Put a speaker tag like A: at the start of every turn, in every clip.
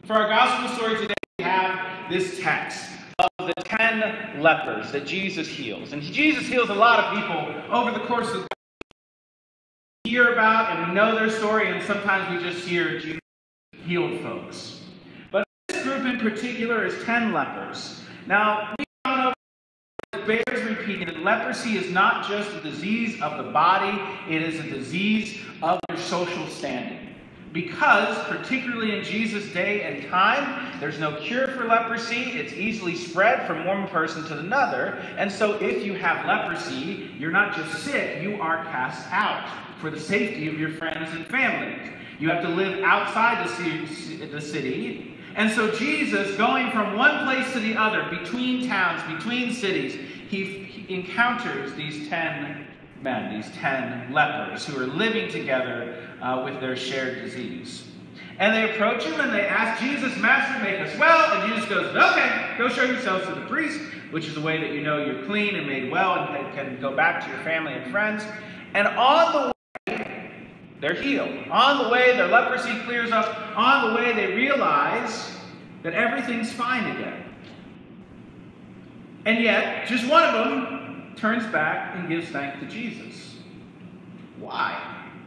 A: For our gospel story today, we have this text of the 10 lepers that Jesus heals. And Jesus heals a lot of people over the course of the we hear about, and we know their story, and sometimes we just hear Jesus healed folks. But this group in particular is 10 lepers. Now, we all know it bears repeating that leprosy is not just a disease of the body, it is a disease of their social standing. Because, particularly in Jesus' day and time, there's no cure for leprosy. It's easily spread from one person to another. And so if you have leprosy, you're not just sick, you are cast out for the safety of your friends and family. You have to live outside the city. And so Jesus, going from one place to the other, between towns, between cities, he encounters these 10 men, these 10 lepers who are living together with their shared disease. And they approach him and they ask Jesus, "Master, make us well." And Jesus goes, "Okay, go show yourselves to the priest," which is the way that you know you're clean and made well and can go back to your family and friends. And on the way, they're healed. On the way, their leprosy clears up. On the way, they realize that everything's fine again. And yet, just one of them turns back and gives thanks to Jesus. Why?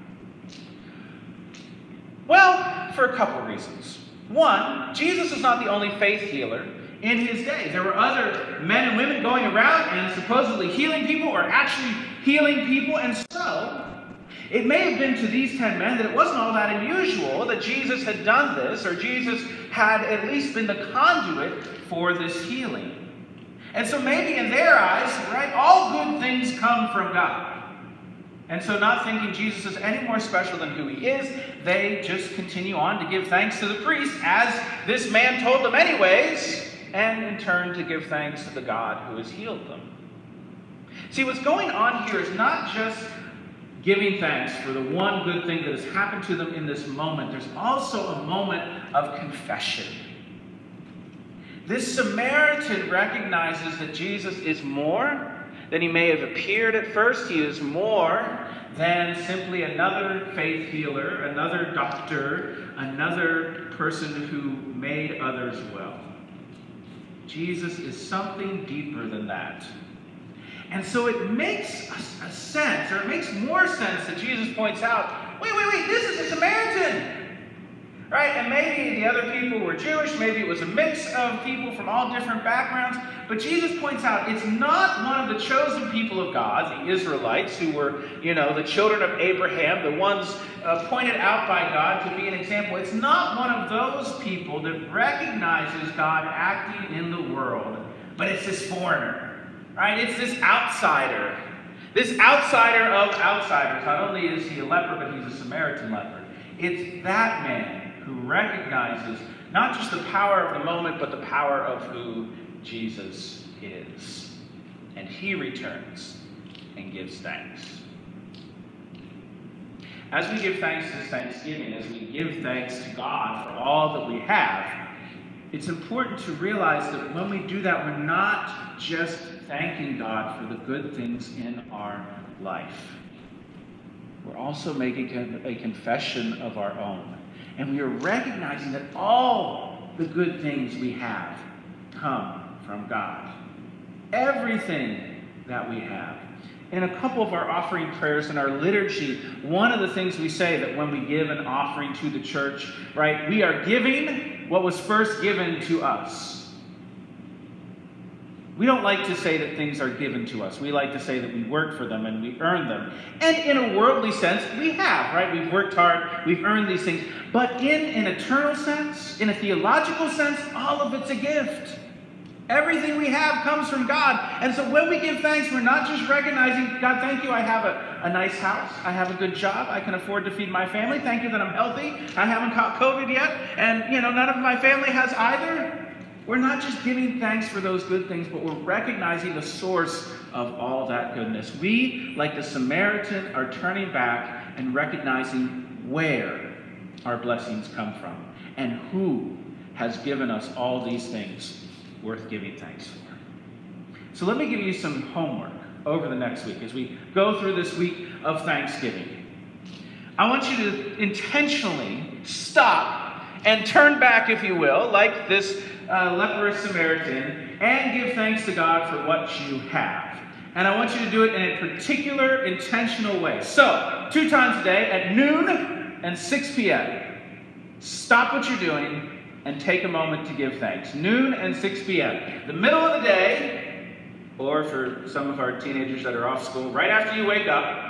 A: Well, for a couple reasons. One, Jesus is not the only faith healer in his day. There were other men and women going around and supposedly healing people or actually healing people. And so, it may have been to these 10 men that it wasn't all that unusual that Jesus had done this, or Jesus had at least been the conduit for this healing. And so maybe in their eyes, right, all good things come from God. And so not thinking Jesus is any more special than who he is, they just continue on to give thanks to the priest, as this man told them anyways, and in turn to give thanks to the God who has healed them. See, what's going on here is not just giving thanks for the one good thing that has happened to them in this moment. There's also a moment of confession. This Samaritan recognizes that Jesus is more than he may have appeared at first. He is more than simply another faith healer, another doctor, another person who made others well. Jesus is something deeper than that. And so it makes a sense, or it makes more sense that Jesus points out, wait, this is a Samaritan. Right? And maybe the other people were Jewish, maybe it was a mix of people from all different backgrounds, but Jesus points out it's not one of the chosen people of God, the Israelites, who were, the children of Abraham, the ones pointed out by God to be an example. It's not one of those people that recognizes God acting in the world, but it's this foreigner, right? It's this outsider. This outsider of outsiders. Not only is he a leper, but he's a Samaritan leper. It's that man who recognizes not just the power of the moment, but the power of who Jesus is. And he returns and gives thanks. As we give thanks this Thanksgiving, as we give thanks to God for all that we have, it's important to realize that when we do that, we're not just thanking God for the good things in our life. We're also making a confession of our own. And we are recognizing that all the good things we have come from God. Everything that we have. In a couple of our offering prayers in our liturgy, one of the things we say that when we give an offering to the church, right, we are giving what was first given to us. We don't like to say that things are given to us. We like to say that we work for them and we earn them. And in a worldly sense, we have, right? We've worked hard, we've earned these things. But in an eternal sense, in a theological sense, all of it's a gift. Everything we have comes from God. And so when we give thanks, we're not just recognizing, God, thank you, I have a nice house, I have a good job, I can afford to feed my family, thank you that I'm healthy, I haven't caught COVID yet, and none of my family has either. We're not just giving thanks for those good things, but we're recognizing the source of all that goodness. We, like the Samaritan, are turning back and recognizing where our blessings come from and who has given us all these things worth giving thanks for. So let me give you some homework over the next week as we go through this week of Thanksgiving. I want you to intentionally stop and turn back, if you will, like this leprous Samaritan, and give thanks to God for what you have. And I want you to do it in a particular, intentional way. So, 2 times a day at noon and 6 p.m. Stop what you're doing and take a moment to give thanks. Noon and 6 p.m. The middle of the day, or for some of our teenagers that are off school, right after you wake up.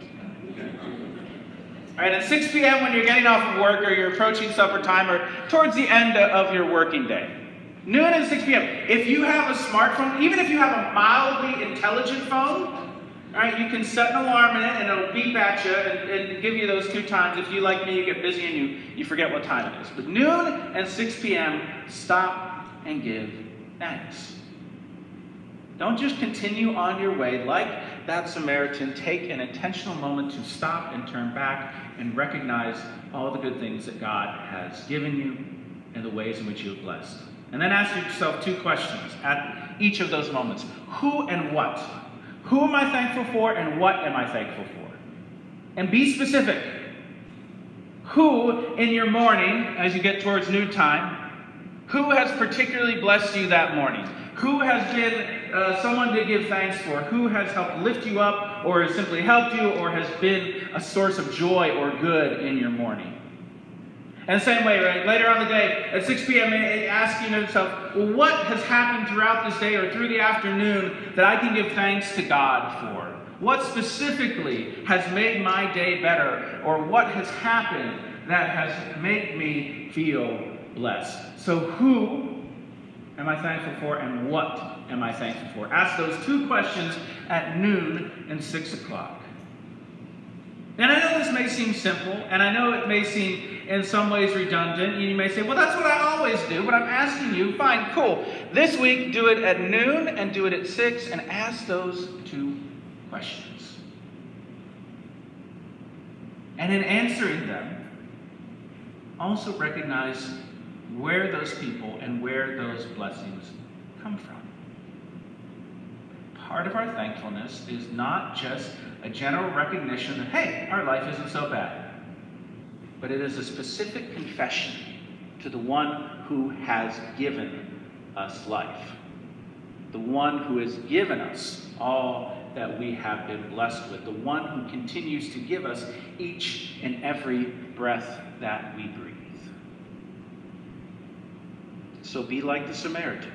A: All right, at 6 p.m. when you're getting off of work or you're approaching supper time or towards the end of your working day. Noon and 6 p.m. If you have a smartphone, even if you have a mildly intelligent phone, all right, you can set an alarm in it and it'll beep at you and give you those 2 times. If you, like me, you get busy and you forget what time it is. But noon and 6 p.m., stop and give thanks. Don't just continue on your way like that Samaritan. Take an intentional moment to stop and turn back and recognize all the good things that God has given you and the ways in which you have blessed. And then ask yourself 2 questions at each of those moments. Who and what? Who am I thankful for and what am I thankful for? And be specific. Who in your morning, as you get towards noon time, who has particularly blessed you that morning? Who has been someone to give thanks for? Who has helped lift you up or has simply helped you or has been a source of joy or good in your morning? And the same way, right? Later on the day, at 6 p.m., asking yourself, well, what has happened throughout this day or through the afternoon that I can give thanks to God for? What specifically has made my day better? Or what has happened that has made me feel blessed? So who am I thankful for and what am I thankful for? Ask those 2 questions at noon and 6 o'clock. And I know this may seem simple, and I know it may seem in some ways redundant, and you may say, well, that's what I always do, but I'm asking you, fine, cool. This week, do it at noon and do it at 6, and ask those 2 questions. And in answering them, also recognize where those people and where those blessings come from. Part of our thankfulness is not just a general recognition that, hey, our life isn't so bad. But it is a specific confession to the one who has given us life. The one who has given us all that we have been blessed with. The one who continues to give us each and every breath that we breathe. So be like the Samaritan.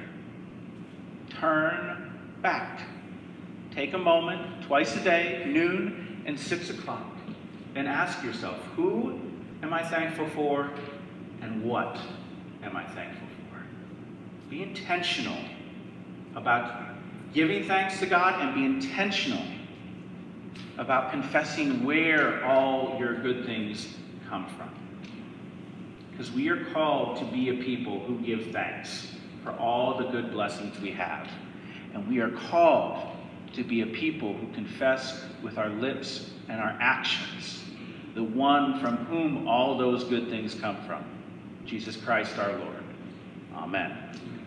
A: Turn back. Take a moment, twice a day, noon and 6 o'clock, and ask yourself, who am I thankful for and what am I thankful for? Be intentional about giving thanks to God and be intentional about confessing where all your good things come from. Because we are called to be a people who give thanks for all the good blessings we have. And we are called to be a people who confess with our lips and our actions the one from whom all those good things come from, Jesus Christ our Lord. Amen.